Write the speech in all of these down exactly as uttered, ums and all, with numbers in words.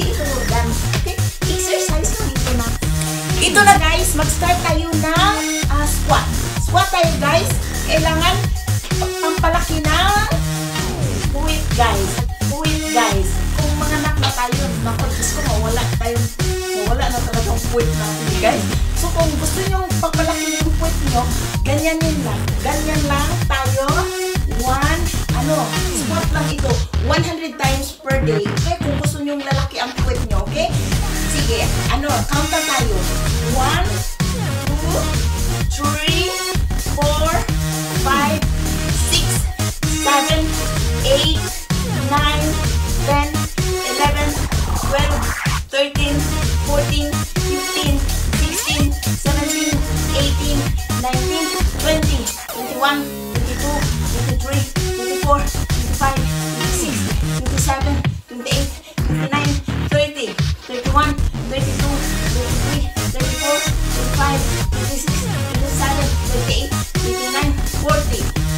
hindi ito organ. Okay? Exercise lang ito na. Ito na guys, mag-start tayo ng uh, squat. Squat tayo guys. Kailangan pampalaki ng puwit guys. Puwit guys. Kung mga anak na tayo, naku, Diyos ko, mawala tayo. Mawala na talagang puwit natin guys. So kung gusto nyo pampalaki yung puwit nyo, ganyanin lang. Ganyan lang tayo. One, ano, squat lang ito. one hundred times per day. Okay? Kung gusto nyo lalaki ang puwit nyo, okay? Sige, ano, count na tayo. one, two, three, four, five, six, seven, eight, nine, ten, eleven, twelve, thirteen, fourteen, fifteen, sixteen, seventeen, eighteen, nineteen, twenty, twenty-one, twenty-two, twenty-three, twenty-four, twenty-five, twenty-six, twenty-seven, twenty-eight, twenty-nine, thirty, thirty-one, thirty-two, thirty-three, thirty-four, thirty-five, thirty-six, thirty-seven, thirty-eight, thirty-nine, forty.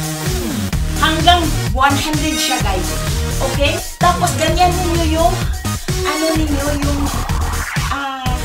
Hanggang one hundred siya guys. Okay? Tapos ganyan ninyo yung ano ninyo yung ah uh,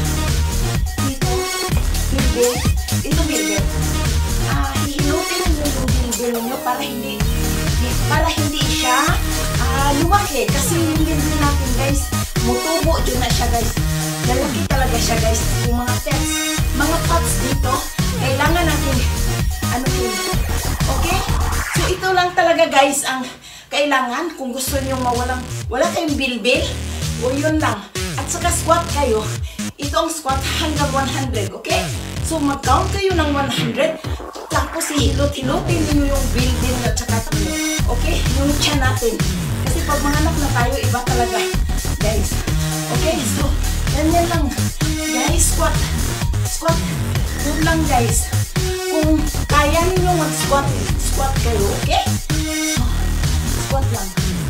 dito bilbil. Ito bilbil. Ah, uh, hihilutin ninyo yung bilbil ninyo para hindi para hindi siya uh, lumaki. Kasi yung bilbil natin guys, mutubo dyan na siya guys. Lalaki talaga siya guys. Yung mga pets, mga pots dito, kailangan natin ano yun. Okay? So ito lang talaga guys ang kailangan kung gusto niyo mawalang wala kayong bilbil o yun lang. At saka squat kayo. Ito ang squat hanggang one hundred. Okay? So mag-count kayo ng one hundred. Tapos ihilot-hilotin niyo yung bilbil at saka ito. Okay? Yung tiyan natin. Kasi pag manganak na tayo, iba talaga guys. Okay? So ganyan lang. Guys, squat. Squat. Yun lang guys. Kung kaya ninyo mag-squat, squat kayo, okay? So, squat lang.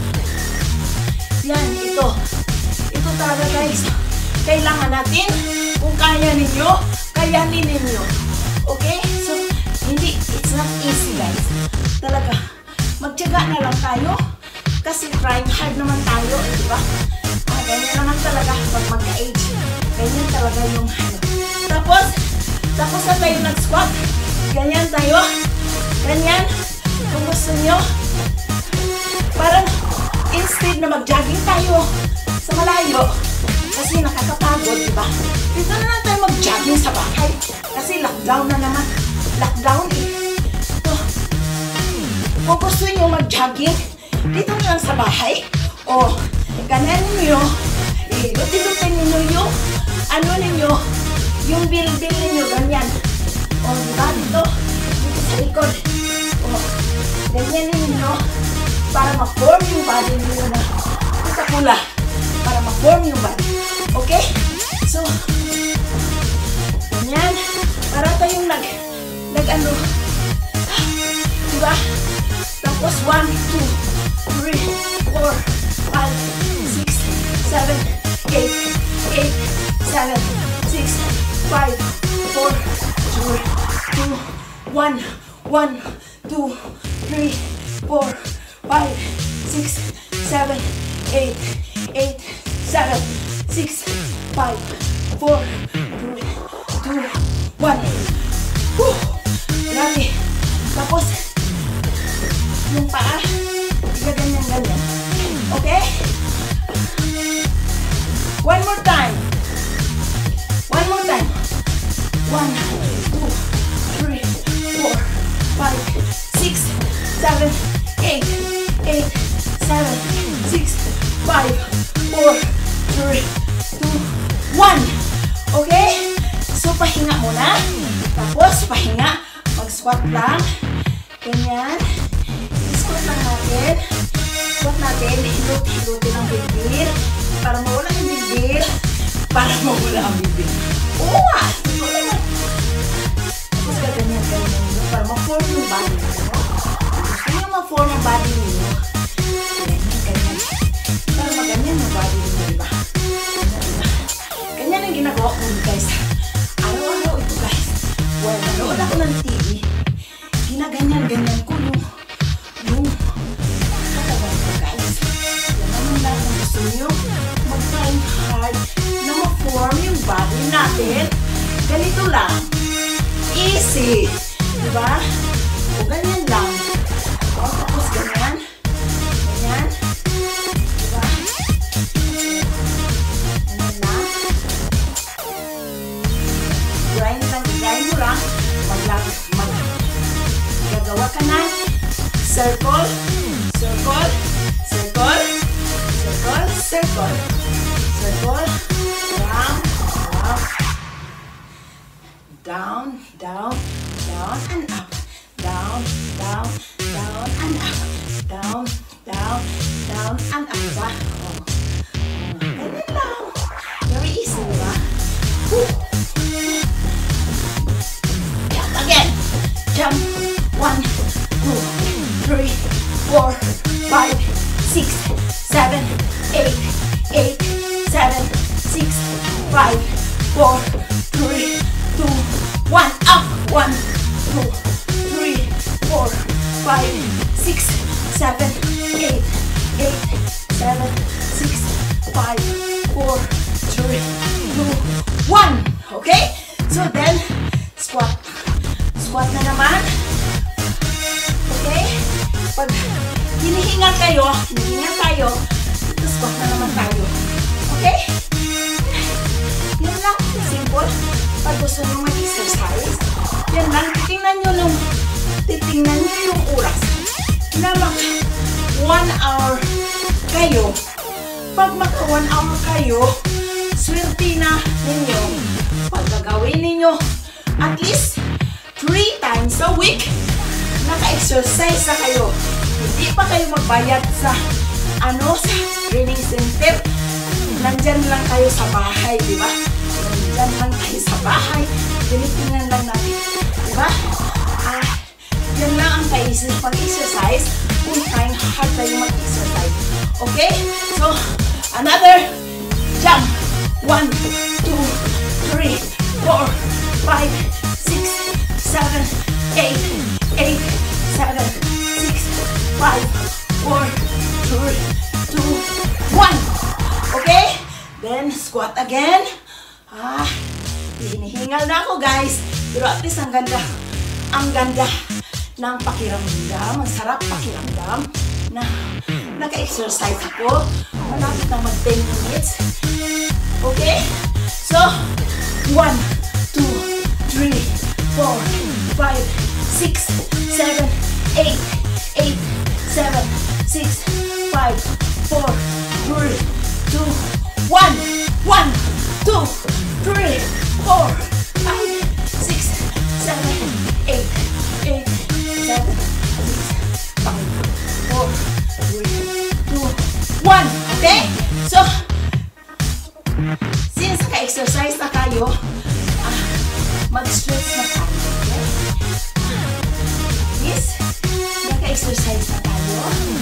Yan, ito. Ito talaga guys. Kailangan natin, kung kaya ninyo, kayanin ninyo. Okay? So, hindi, it's not easy guys. Talaga, magtiyaga na lang tayo. Kasi trying hard naman tayo, eh, di ba? Ah, ganyan naman talaga pag magka-age. Ganyan talaga yung ano. Tapos, tapos na tayo nag-squat. Ganyan tayo. Ganyan. Kung gusto nyo, parang instead na mag-jogging tayo sa malayo, kasi nakakapagod, diba? Dito na lang tayo mag-jogging sa bahay. Kasi lockdown na naman. Lockdown eh. Ito. Kung gusto nyo mag-jogging, dito na lang sa bahay. O, ganyan ninyo. Ilutin-lutin ninyo yung ano ninyo, yung bil-bil ninyo, ganyan. O, diba? Dito. Dito sa likod. O, ganyan ninyo. Para ma-form yung body ninyo na puta pula. Para ma-form yung body. Okay? So, ganyan. Para tayong nag, nag-ano. Diba? Tapos, one, two, three, four, five, six, seven, eight, eight, seven, six, five, four, two, one, one, two, three, four, five, six, seven, eight, eight, seven, six, five, four, three, two, one. Whew! Grabe. Tapos, yung paa, ganyan-ganyan. Okay? One more time. One more time. One, two, three, four, five, six, seven, eight, eight, seven, six, five, four, three, two, one. Okay? So, pahinga muna. Tapos, pahinga. Mag-squat lang. Ganyan. I-squat lang natin. Squat natin. Hilot-hilotin ang bilbil. Para mawala ang bilbil. Para mawala ang bilbil. Oo nga! Ito naman. Tapos, ganyan, ganyan. Para ma-form yung body ninyo. Gusto nyo ma-form yung body ninyo. Ganyan, ganyan. Para maganyan yung body ninyo, diba? Ganyan, diba? Ganyan ang ginagawa ko guys. Araw-araw ito guys. Well, nanood ako ng T V. Ginaganyan-ganyan ko yung yung katawan ko guys. Yan naman lang kung gusto nyo mag-try hard natin, ganito lang. Easy. Diba? O ganyan lang. O tapos ganyan. Ganyan. Diba? Ganyan lang. Grind lang. Grind mo lang. Maglag. Mag. Gagawa ka na. Circle. Circle. Circle. Circle. Circle. Circle. Round. Round. Down. Down. Down and up. Down. Down. Down and up. Down. Down. Down and up. Diba? Oh. Ganyan lang. Very easy, diba? Woo. Jump again. Jump. One, two, three, four, five, six, seven, eight, eight, seven, six, five, four, three, two, one, up. One, two, three, four, five, six, seven, eight, eight, seven, six, five, four, three, two, one. Okay? So then, squat. Squat na naman. Okay? Pag hinihingal kayo, hinihingal tayo, ito squat na naman tayo. Okay? Yan lang. Simple. Pag gusto nyo mag-exercise, yan lang. Titingnan nyo nung, titingnan nyo yung oras. Na mag one hour kayo. Pag maka one hour kayo, swerte na ninyo. Pag gagawin ninyo at least three times a week, naka-exercise na kayo. Hindi pa kayo magbayad sa ano, sa training center. Nandyan lang kayo sa bahay, di ba? Nandyan lang kayo sa bahay. Tinitingnan lang natin, di ba? Ah, yan lang ang kaisip pag-exercise kung trying hard tayo mag-exercise. Okay? So, another jump. One, two, three, four, five, six, seven, eight, eight, seven, six, five, four, three, two, one. Okay? Then, squat again. Ah, hinihingal na ako, guys. Pero at least ang ganda. Ang ganda ng pakiramdam. Ang sarap pakiramdam na naka-exercise ako. Malapit na mag ten minutes. Okay? So, one, two, three, four, five, six, seven, eight, eight, seven, six, five, four, three, two, one, one, two, three, four, five, six, seven, eight, eight, seven, six, five, four, three, two, one. Okay? So, since ka-exercise na kayo, ah, mag-stretch na tayo. Okay? Yes, naka-exercise na tayo.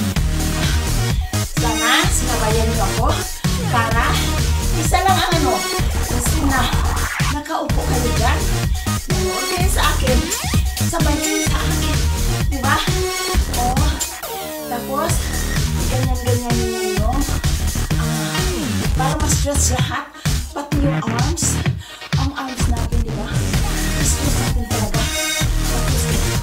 Sana, sinabayan niyo ako para isa lang ang ano, kasi na nakaupo kayo dyan, nanood kayo sa akin, sabay kayo sa akin, diba? O, tapos, ganyan-ganyan ninyo, ah, para ma-stretch lahat, pati yung arms, ang arms natin, diba? Ma-stretch natin talaga. Tapos, ganito.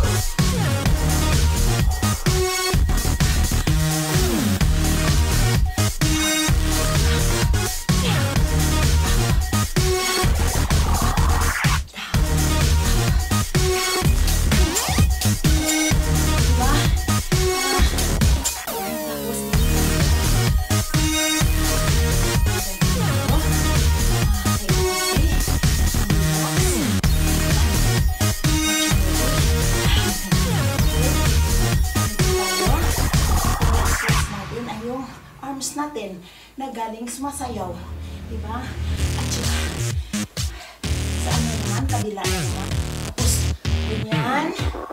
Natin na galing sumasayaw, diba? At saka sa ano naman, kabila naman, tapos ganyan,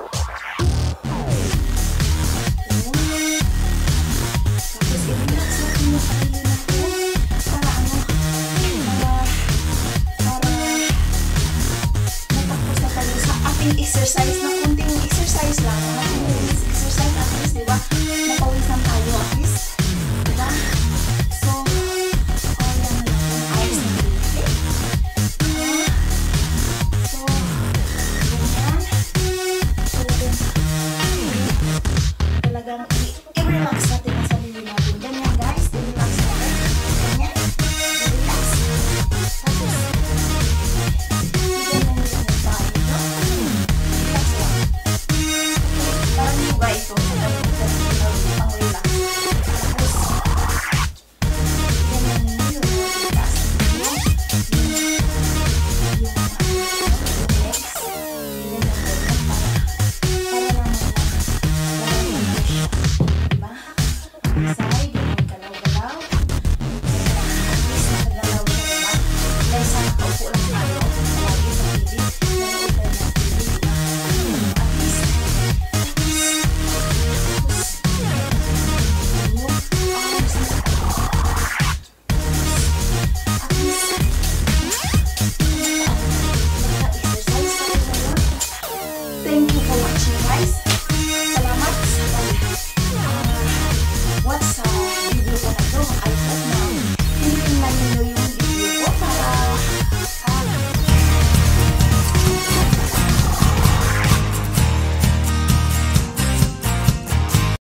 tapos i-relax natin yung sarili natin para ano, para para matapos na tayo sa ating exercise na kunting exercise lang.